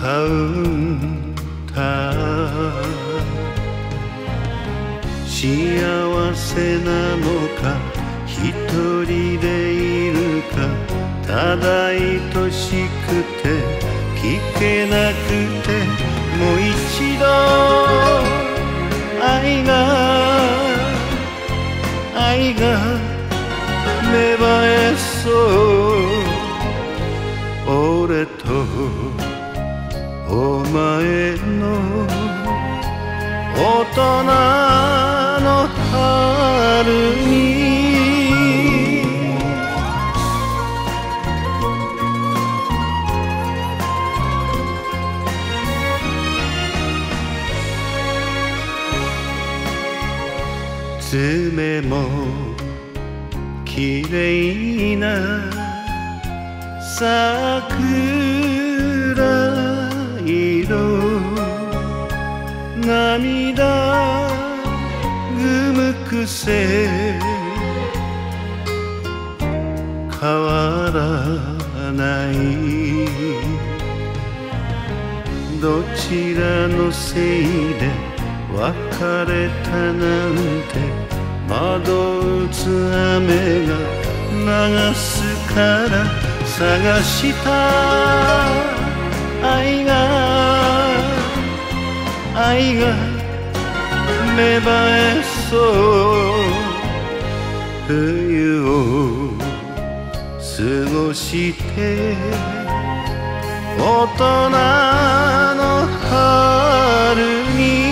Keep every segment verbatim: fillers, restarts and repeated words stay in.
カウンター幸せなのか一人でいるかただ愛しくて聞けなくてもう一度愛が愛が芽生えそう俺とお前の大人の春に爪もきれいな桜色涙ぐむ癖変わらないどちらのせいで別れたなんて窓打つ雨が流すから探した愛が愛が芽生えそう冬を過ごして大人の春に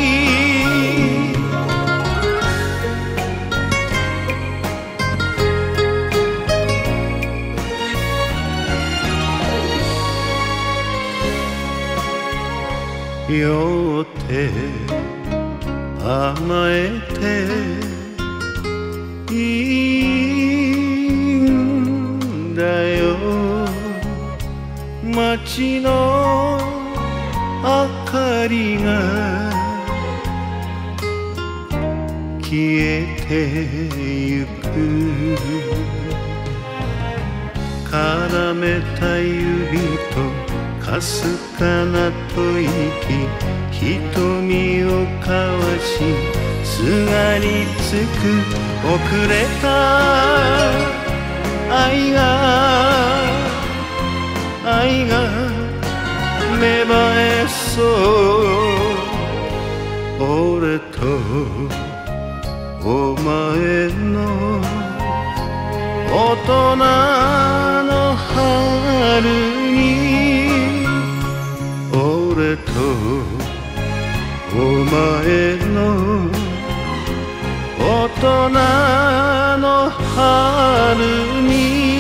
酔って甘えていいんだよ街の明かりが消えてゆく絡めた指とかすかな吐息瞳を交わしすがりつく遅れた愛が愛が芽生えそう俺とお前の大人の春に俺とお前の大人の春に